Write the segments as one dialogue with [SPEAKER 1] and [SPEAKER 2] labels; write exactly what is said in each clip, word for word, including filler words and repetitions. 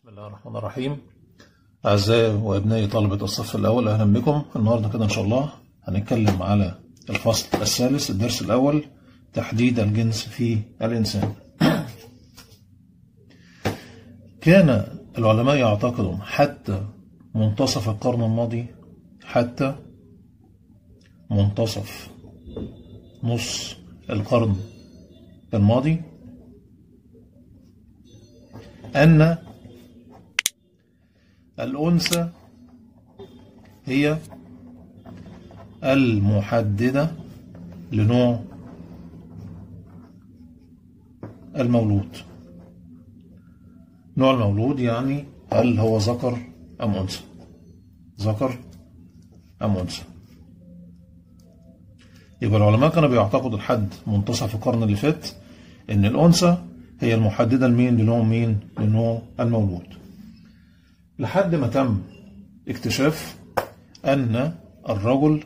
[SPEAKER 1] بسم الله الرحمن الرحيم. أعزائي وأبنائي طلبة الصف الأول، أهلا بكم. النهاردة كده إن شاء الله هنتكلم على الفصل الثالث الدرس الأول، تحديد الجنس في الإنسان. كان العلماء يعتقدون حتى منتصف القرن الماضي، حتى منتصف نص القرن الماضي، أن الأنثى هي المحددة لنوع المولود. نوع المولود يعني هل هو ذكر أم أنثى، ذكر أم أنثى. يبقى العلماء كانوا بيعتقدوا لحد منتصف القرن اللي فات إن الأنثى هي المحددة لمين، لنوع مين، لنوع المولود، لحد ما تم اكتشاف أن الرجل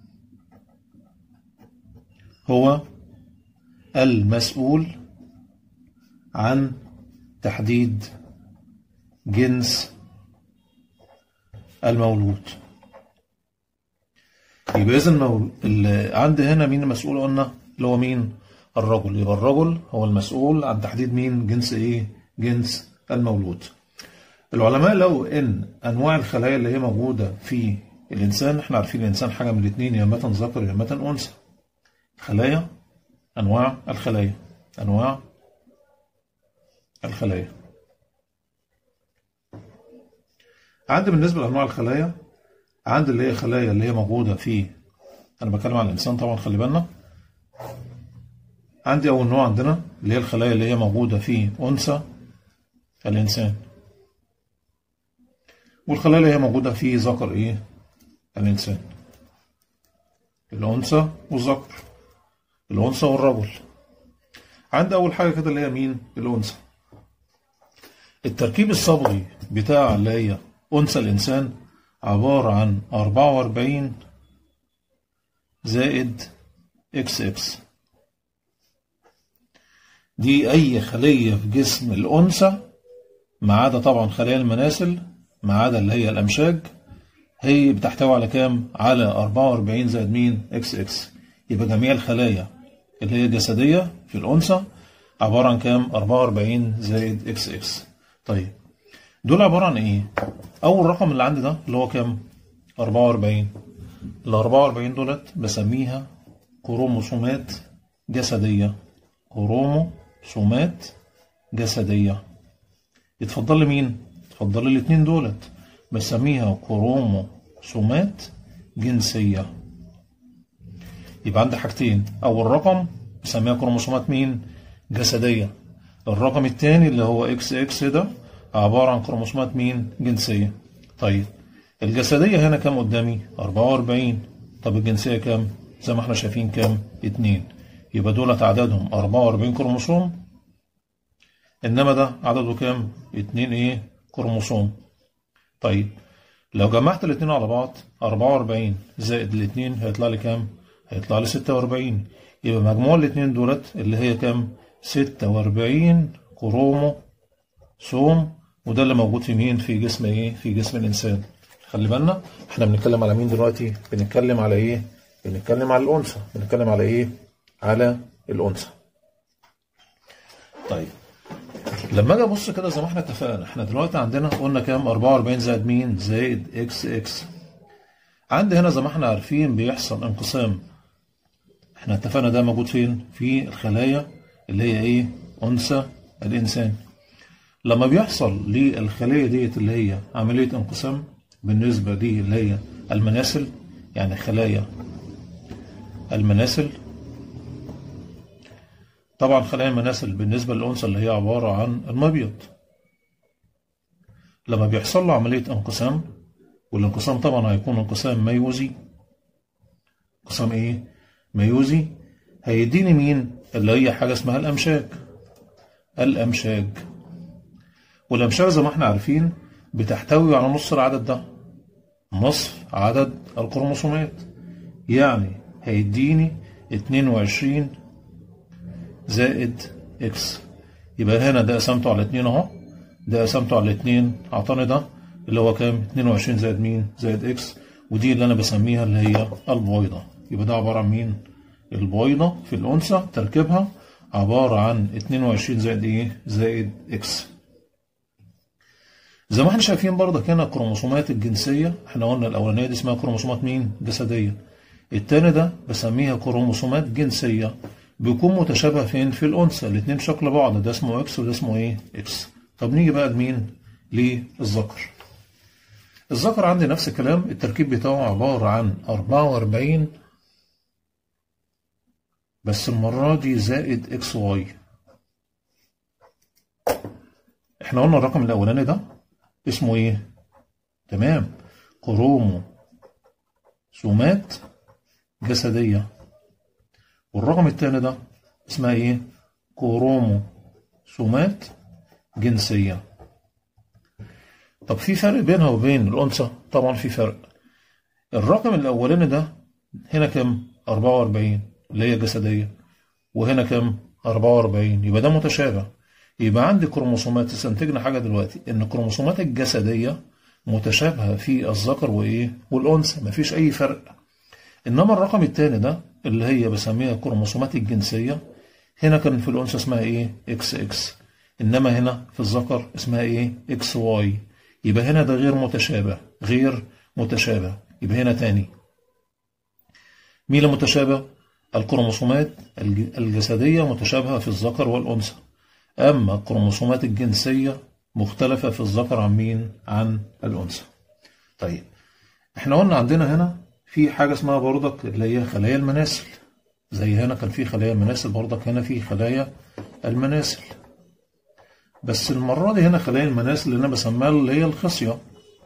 [SPEAKER 1] هو المسؤول عن تحديد جنس المولود. يبقى إذن اللي عندي هنا مين المسؤول؟ قلنا اللي هو مين؟ الرجل. يبقى الرجل هو المسؤول عن تحديد مين؟ جنس إيه؟ جنس المولود. العلماء لو ان انواع الخلايا اللي هي موجوده في الانسان، احنا عارفين الانسان حاجه من الاثنين، يا اما ذكر يا اما انثى. خلايا، انواع الخلايا، انواع الخلايا. عندي بالنسبه لانواع الخلايا، عندي اللي هي خلايا اللي هي موجوده في، انا بتكلم عن الانسان طبعا، خلي بالنا. عندي اول نوع عندنا اللي هي الخلايا اللي هي موجوده في انثى الانسان، والخلايا اللي هي موجودة في ذكر ايه؟ الإنسان. الأنثى والذكر، الأنثى والرجل. عند أول حاجة كده اللي هي مين؟ الأنثى. التركيب الصبغي بتاع اللي هي أنثى الإنسان عبارة عن أربعة وأربعين زائد إكس إكس. دي أي خلية في جسم الأنثى ما عدا طبعا خلايا المناسل، ما عدا اللي هي الأمشاج، هي بتحتوي على كام؟ على أربعة وأربعين زائد مين؟ إكس إكس. يبقى جميع الخلايا اللي هي جسدية في الأنثى عبارة عن كام؟ أربعة وأربعين زائد إكس إكس. طيب دول عبارة عن إيه؟ أول رقم اللي عندي ده اللي هو كام؟ أربعة وأربعين. ال أربعة وأربعين دولت بسميها كروموسومات جسدية. كروموسومات جسدية. يتفضل لي مين؟ اتفضل الاثنين دولت بسميها كروموسومات جنسية. يبقى عندي حاجتين، أول رقم بسميها كروموسومات مين؟ جسدية. الرقم الثاني اللي هو إكس إكس ده عبارة عن كروموسومات مين؟ جنسية. طيب الجسدية هنا كام قدامي؟ أربعة وأربعين. طب الجنسية كام؟ زي ما احنا شايفين كام؟ اتنين. يبقى دولت عددهم أربعة وأربعين كروموسوم، إنما ده عدده كام؟ اتنين إيه؟ كروموسوم. طيب لو جمعت الاثنين على بعض أربعة وأربعين زائد الاثنين هيطلع لي كام؟ هيطلع لي ستة وأربعين. يبقى مجموع الاثنين دولت اللي هي كام؟ ستة وأربعين كروموسوم، وده اللي موجود في مين؟ في جسم ايه؟ في جسم الانسان. خلي بالنا احنا بنتكلم على مين دلوقتي؟ بنتكلم على ايه؟ بنتكلم على الانثى. بنتكلم على ايه؟ على الانثى. طيب لما اجي ابص كده زي ما احنا اتفقنا، احنا دلوقتي عندنا قلنا كام؟ أربعة وأربعين زائد مين؟ زائد اكس اكس. عندي هنا زي ما احنا عارفين بيحصل انقسام. احنا اتفقنا ده موجود فين؟ في الخلايا اللي هي ايه؟ انثى الانسان. لما بيحصل للخليه ديت اللي هي عمليه انقسام بالنسبه دي اللي هي المناسل، يعني خلايا المناسل. طبعا خلايا المناسل بالنسبة للأنثى اللي هي عبارة عن المبيض، لما بيحصل له عملية انقسام، والانقسام طبعا هيكون انقسام ميوزي. انقسام ايه؟ ميوزي. هيديني مين؟ اللي هي حاجة اسمها الأمشاج. الأمشاج. والأمشاج زي ما احنا عارفين بتحتوي على نص العدد ده، نصف عدد الكروموسومات، يعني هيديني اتنين وعشرين زائد اكس. يبقى هنا ده قسمته على اتنين اهو، ده قسمته على اتنين اعطاني ده اللي هو كام؟ اتنين وعشرين زائد مين؟ زائد اكس، ودي اللي انا بسميها اللي هي البويضة. يبقى ده عبارة عن مين؟ البويضة في الأنثى تركيبها عبارة عن اتنين وعشرين زائد ايه؟ زائد اكس. زي ما احنا شايفين برضك هنا الكروموسومات الجنسية، احنا قلنا الأولانية دي اسمها كروموسومات مين؟ جسدية. التاني ده بسميها كروموسومات جنسية، بيكون متشابه فين؟ في الأنثى، الاتنين شكل بعض، ده اسمه اكس وده اسمه ايه؟ اكس. طب نيجي بقى لمين؟ للذكر. الذكر عندي نفس الكلام، التركيب بتاعه عبارة عن أربعة وأربعين بس المرة دي زائد اكس واي. احنا قلنا الرقم الأولاني ده اسمه ايه؟ تمام، كروموسومات جسدية. والرقم التاني ده اسمها ايه؟ كروموسومات جنسية. طب في فرق بينها وبين الأنثى؟ طبعا في فرق. الرقم الأولاني ده هنا كام؟ أربعة وأربعين اللي هي جسدية، وهنا كام؟ أربعة وأربعين، يبقى ده متشابه. يبقى عندي كروموسومات، استنتجنا حاجة دلوقتي إن الكروموسومات الجسدية متشابهة في الذكر وإيه؟ والأنثى، مفيش أي فرق. إنما الرقم التاني ده اللي هي بسميها الكروموسومات الجنسية، هنا كان في الأنثى اسمها إيه؟ إكس إكس، إنما هنا في الذكر اسمها إيه؟ إكس واي. يبقى هنا ده غير متشابه، غير متشابه. يبقى هنا تاني مين المتشابه؟ الكروموسومات الجسدية متشابهة في الذكر والأنثى، أما الكروموسومات الجنسية مختلفة في الذكر عن مين؟ عن الأنثى. طيب احنا قلنا عندنا هنا في حاجة اسمها برضك اللي هي خلايا المناسل، زي هنا كان في خلايا المناسل، برضك هنا في خلايا المناسل، بس المرة دي هنا خلايا المناسل اللي أنا بسميها اللي هي الخصية.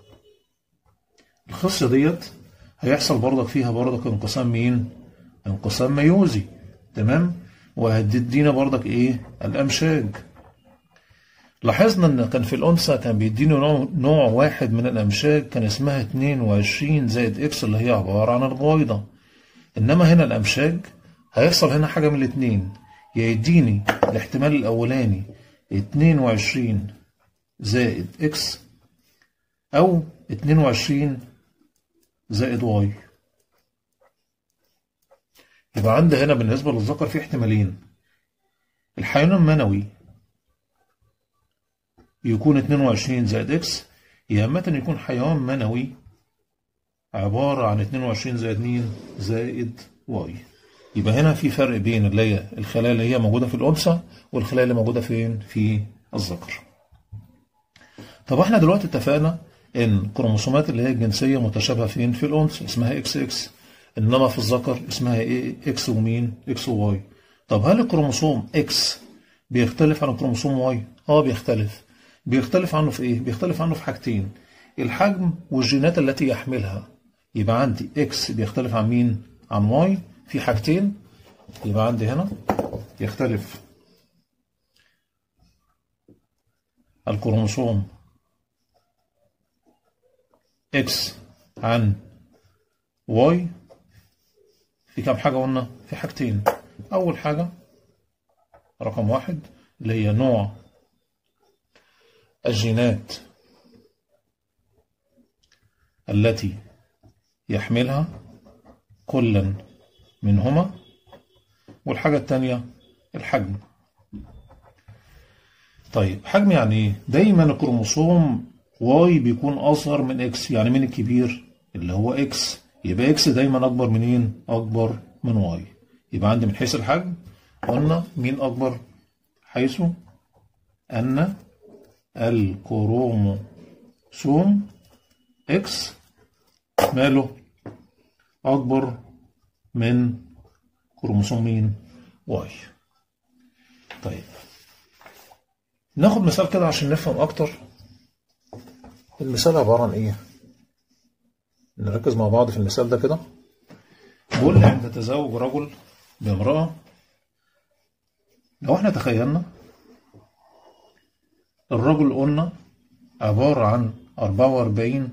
[SPEAKER 1] الخصية ديت هيحصل برضك فيها برضك انقسام مين؟ انقسام ميوزي، تمام؟ وهتدينا برضك ايه؟ الأمشاج. لاحظنا ان كان في الأنثى كان بيدينا نوع, نوع واحد من الأمشاج كان اسمها اتنين وعشرين زائد اكس اللي هي عبارة عن البويضة. انما هنا الأمشاج هيحصل هنا حاجة من الاتنين، يا يديني الاحتمال الأولاني اتنين وعشرين زائد اكس أو اتنين وعشرين زائد واي. يبقى عندي هنا بالنسبة للذكر في احتمالين، الحيوان المنوي يكون اتنين وعشرين زائد اكس، يا اما يكون حيوان منوي عبارة عن اتنين وعشرين زائد مين؟ زائد واي. يبقى هنا في فرق بين اللي هي الخلايا اللي هي موجودة في الأنثى والخلايا اللي موجودة فين؟ في الذكر. طب احنا دلوقتي اتفقنا ان الكروموسومات اللي هي الجنسية متشابهة فين؟ في الأنثى اسمها اكس اكس، انما في الذكر اسمها ايه؟ اكس ومين؟ اكس وواي. طب هل الكروموسوم اكس بيختلف عن الكروموسوم واي؟ اه بيختلف. بيختلف عنه في ايه؟ بيختلف عنه في حاجتين، الحجم والجينات التي يحملها. يبقى عندي اكس بيختلف عن مين؟ عن واي في حاجتين. يبقى عندي هنا يختلف الكروموسوم اكس عن واي في كام حاجة قلنا؟ في حاجتين. أول حاجة رقم واحد اللي هي نوع الجينات التي يحملها كلا منهما، والحاجة التانية الحجم. طيب حجم يعني ايه؟ دايما الكروموسوم واي بيكون أصغر من اكس، يعني مين الكبير؟ اللي هو اكس، يبقى اكس دايما أكبر منين؟ أكبر من واي. يبقى عندي من حيث الحجم قلنا مين أكبر؟ حيث أن الكروموسوم اكس ماله؟ أكبر من كروموسوم مين؟ واي. طيب ناخد مثال كده عشان نفهم أكتر. المثال عبارة عن إيه؟ نركز مع بعض في المثال ده كده. بيقول لي عند تزوج رجل بامرأة، لو احنا تخيلنا الرجل قلنا عبارة عن أربعة وأربعين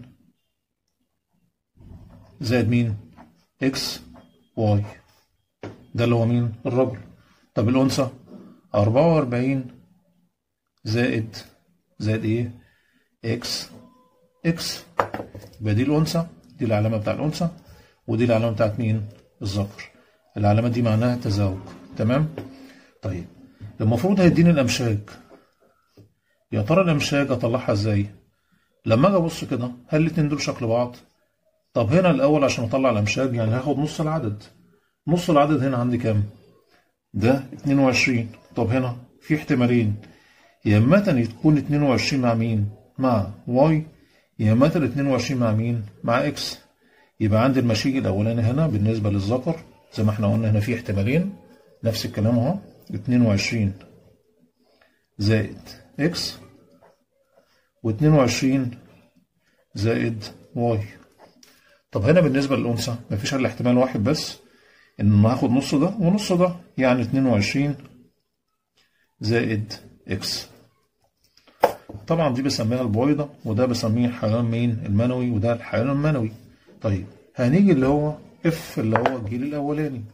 [SPEAKER 1] زائد مين؟ اكس واي، ده اللي هو مين؟ الرجل. طب الأنثى أربعة وأربعين زائد زائد ايه؟ اكس اكس. يبقى دي الانثى، دي العلامه بتاع الانثى، ودي العلامه بتاعت مين؟ الذكر. العلامه دي معناها تزاوج. تمام؟ طيب المفروض هيديني الامشاج. يا ترى الامشاج اطلعها ازاي؟ لما اجي ابص كده هل الاتنين دول شكل بعض؟ طب هنا الاول عشان اطلع الامشاج يعني هاخد نص العدد. نص العدد هنا عندي كام؟ ده اتنين وعشرين. طب هنا في احتمالين، يا اما تكون اتنين وعشرين مع مين؟ مع واي، يا اما اتنين وعشرين مع مين؟ مع اكس. يبقى عندي المشيج الاولاني هنا بالنسبه للذكر زي ما احنا قلنا هنا في احتمالين، نفس الكلام اهو، اتنين وعشرين زائد اكس واتنين وعشرين زائد واي. طب هنا بالنسبه للانثى مفيش الا احتمال واحد بس، ان هاخد نص ده ونص ده، يعني اتنين وعشرين زائد اكس. طبعا دي بسميها البويضه وده بسميه الحيوان مين؟ المنوي، وده الحيوان المنوي. طيب هنيجي اللي هو اف اللي هو الجيل الاولاني.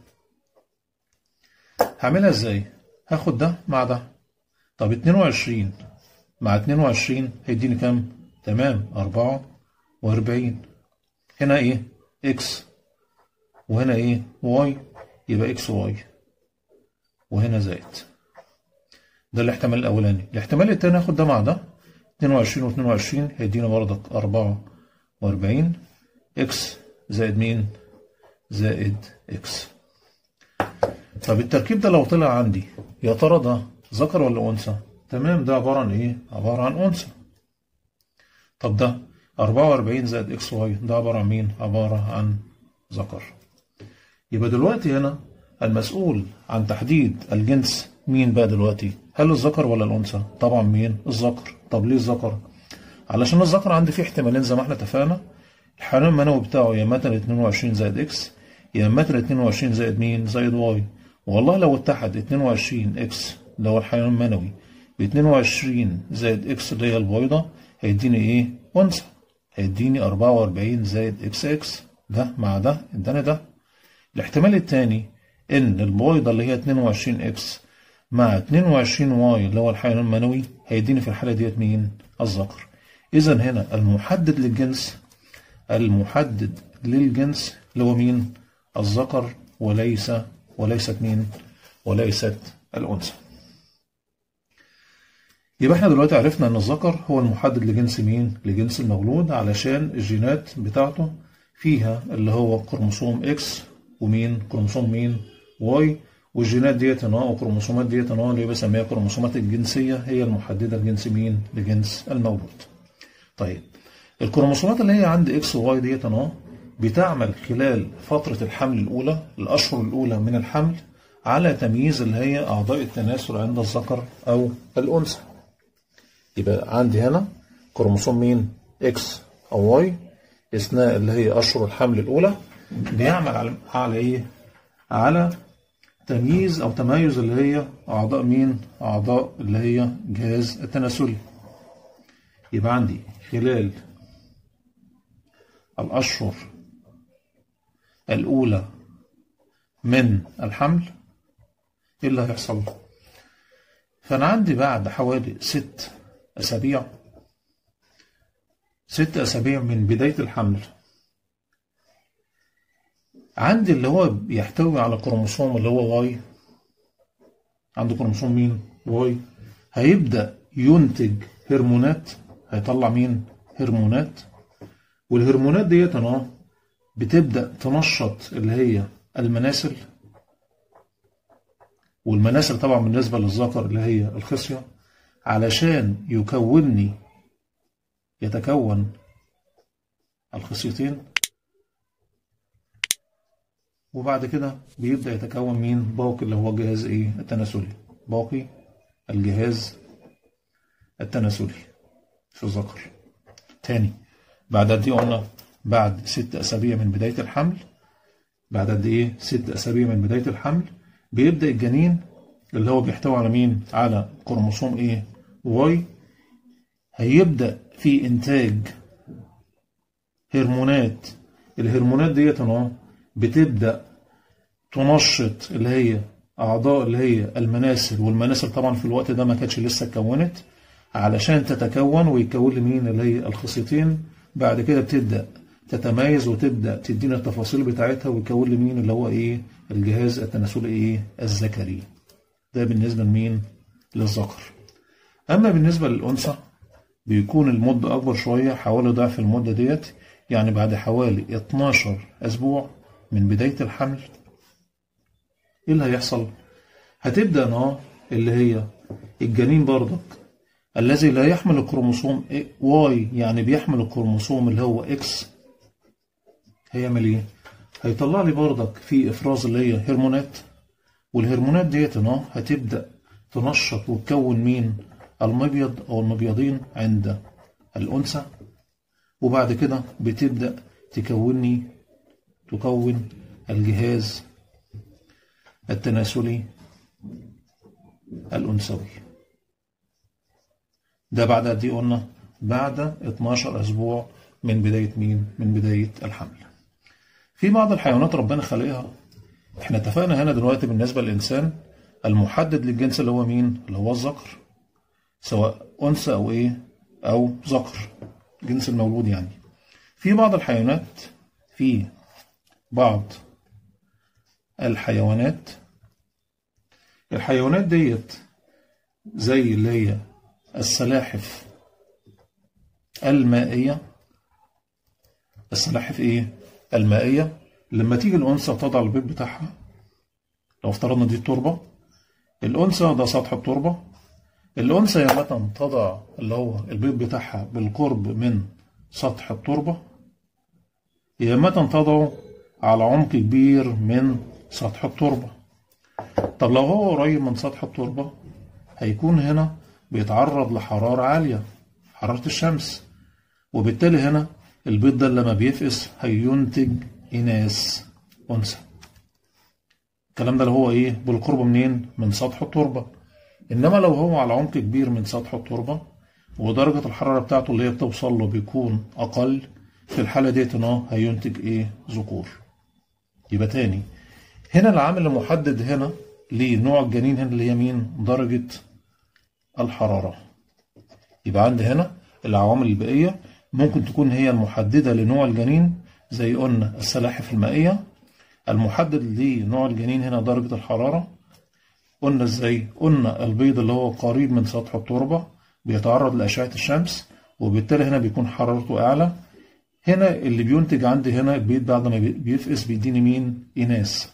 [SPEAKER 1] هعملها ازاي؟ هاخد ده مع ده. طب اتنين وعشرين مع اتنين وعشرين هيديني كام؟ تمام اربعة واربعين. هنا ايه؟ اكس، وهنا ايه؟ واي، يبقى اكس واي، وهنا زائد. ده الاحتمال الاولاني. الاحتمال التاني هاخد ده مع ده، اتنين وعشرين و اتنين وعشرين هيدينا بردك اربعة واربعين، اكس زائد مين؟ زائد اكس. طب التركيب ده لو طلع عندي يا ترى ده ذكر ولا انثى؟ تمام، ده عباره عن ايه؟ عباره عن انثى. طب ده اربعة واربعين زائد اكس واي ده عباره عن مين؟ عباره عن ذكر. يبقى دلوقتي هنا المسؤول عن تحديد الجنس مين بقى دلوقتي؟ هل الذكر ولا الانثى؟ طبعا مين؟ الذكر. طب ليه الذكر؟ علشان الذكر عندي فيه احتمالين زي ما احنا اتفقنا، الحيوان المنوي بتاعه يا مثلا اتنين وعشرين زائد اكس، يا مثلا اتنين وعشرين زائد مين؟ زائد واي. والله لو اتحد اتنين وعشرين اكس اللي هو الحيوان المنوي ب اتنين وعشرين زائد اكس اللي هي البويضه هيديني ايه؟ انثى. هيديني اربعة واربعين زائد اكس اكس. ده مع ده اداني ده. الاحتمال الثاني ان البويضه اللي هي اتنين وعشرين اكس مع اتنين وعشرين واي اللي هو الحيوان المنوي هيديني في الحاله ديت مين؟ الذكر. اذا هنا المحدد للجنس، المحدد للجنس اللي هو مين؟ الذكر، وليس وليست مين؟ وليست الانثى. يبقى احنا دلوقتي عرفنا ان الذكر هو المحدد لجنس مين؟ لجنس المولود، علشان الجينات بتاعته فيها اللي هو كروموسوم اكس ومين؟ كروموسوم مين؟ واي. والجينات ديت هنا وكروموسومات ديت هنا اللي بسميها كروموسومات الجنسيه هي المحدده لجنس مين؟ لجنس المولود. طيب الكروموسومات اللي هي عند اكس وواي ديت هنا بتعمل خلال فتره الحمل الاولى، الاشهر الاولى من الحمل، على تمييز اللي هي اعضاء التناسل عند الذكر او الانثى. يبقى عندي هنا كروموسوم مين؟ اكس او واي اثناء اللي هي اشهر الحمل الاولى بيعمل على على ايه؟ على تمييز او تميز اللي هي اعضاء مين؟ اعضاء اللي هي جهاز التناسلي. يبقى عندي خلال الاشهر الاولى من الحمل ايه اللي هيحصل؟ فانا عندي بعد حوالي ست اسابيع ست اسابيع من بدايه الحمل عندي اللي هو بيحتوي على كروموسوم اللي هو واي. عنده كروموسوم مين؟ واي. هيبدا ينتج هرمونات، هيطلع مين؟ هرمونات. والهرمونات ديت اهو بتبدا تنشط اللي هي المناسل، والمناسل طبعا بالنسبه للذكر اللي هي الخصيه، علشان يكونني يتكون الخصيتين. وبعد كده بيبدأ يتكون مين؟ باقي اللي هو الجهاز ايه؟ التناسلي. باقي الجهاز التناسلي في الذكر. تاني بعد قد ايه قلنا؟ بعد ست اسابيع من بداية الحمل. بعد قد ايه؟ ست اسابيع من بداية الحمل بيبدأ الجنين اللي هو بيحتوي على مين؟ على كروموسوم ايه؟ واي. هيبدأ في انتاج هرمونات. الهرمونات ديت اهو بتبدأ تنشط اللي هي أعضاء اللي هي المناسل، والمناسل طبعا في الوقت ده ما كانتش لسه اتكونت، علشان تتكون ويكون لي مين اللي هي الخصيتين. بعد كده بتبدأ تتميز وتبدأ تدينا التفاصيل بتاعتها ويكون لي مين اللي هو ايه الجهاز التناسلي ايه الذكري. ده بالنسبة لمين للذكر. اما بالنسبة للأنثى بيكون المدة اكبر شوية، حوالي ضعف المدة ديت، يعني بعد حوالي اتناشر اسبوع من بداية الحمل ايه اللي هيحصل؟ هتبدأ اه اللي هي الجنين برضك الذي لا يحمل الكروموسوم واي، يعني بيحمل الكروموسوم اللي هو اكس، هيعمل ايه؟ هيطلع لي برضك في افراز اللي هي هرمونات، والهرمونات ديت اه هتبدأ تنشط وتكون مين؟ المبيض او المبيضين عند الانثى، وبعد كده بتبدأ تكوني تكون الجهاز التناسلي الأنثوي. ده بعد قد ايه قلنا؟ بعد اتناشر اسبوع من بداية مين؟ من بداية الحمل. في بعض الحيوانات ربنا خلقها، احنا اتفقنا هنا دلوقتي بالنسبة للإنسان المحدد للجنس اللي هو مين؟ اللي هو الذكر، سواء أنثى أو ايه؟ أو ذكر، جنس المولود يعني. في بعض الحيوانات في بعض الحيوانات الحيوانات ديت زي اللي هي السلاحف المائية. السلاحف ايه؟ المائية. لما تيجي الأنثى تضع البيض بتاعها، لو افترضنا دي التربة، الأنثى ده سطح التربة، الأنثى يا تضع اللي هو البيض بتاعها بالقرب من سطح التربة، يا متى تضعه على عمق كبير من سطح التربة. طب لو هو قريب من سطح التربة هيكون هنا بيتعرض لحرارة عالية، حرارة الشمس، وبالتالي هنا البيض ده لما بيفقس هينتج إناث أنثى. الكلام ده اللي هو إيه؟ بالقرب منين؟ من سطح التربة. إنما لو هو على عمق كبير من سطح التربة ودرجة الحرارة بتاعته اللي هي بتوصل له بيكون أقل، في الحالة ديت إنه هينتج إيه؟ ذكور. يبقى تاني هنا العامل المحدد هنا لنوع الجنين هنا اللي هي مين؟ درجة الحرارة. يبقى عندي هنا العوامل البيئية ممكن تكون هي المحددة لنوع الجنين، زي قلنا السلاحف المائية. المحدد لنوع الجنين هنا درجة الحرارة. قلنا ازاي؟ قلنا البيض اللي هو قريب من سطح التربة بيتعرض لأشعة الشمس، وبالتالي هنا بيكون حرارته أعلى. هنا اللي بينتج عندي هنا البيض بعد ما بيفقس بيديني مين؟ إناث.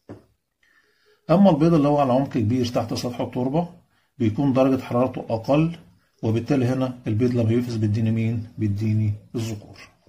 [SPEAKER 1] أما البيض اللي هو على عمق كبير تحت سطح التربة بيكون درجة حرارته أقل، وبالتالي هنا البيض لما يفقس بيديني مين؟ بيديني الذكور.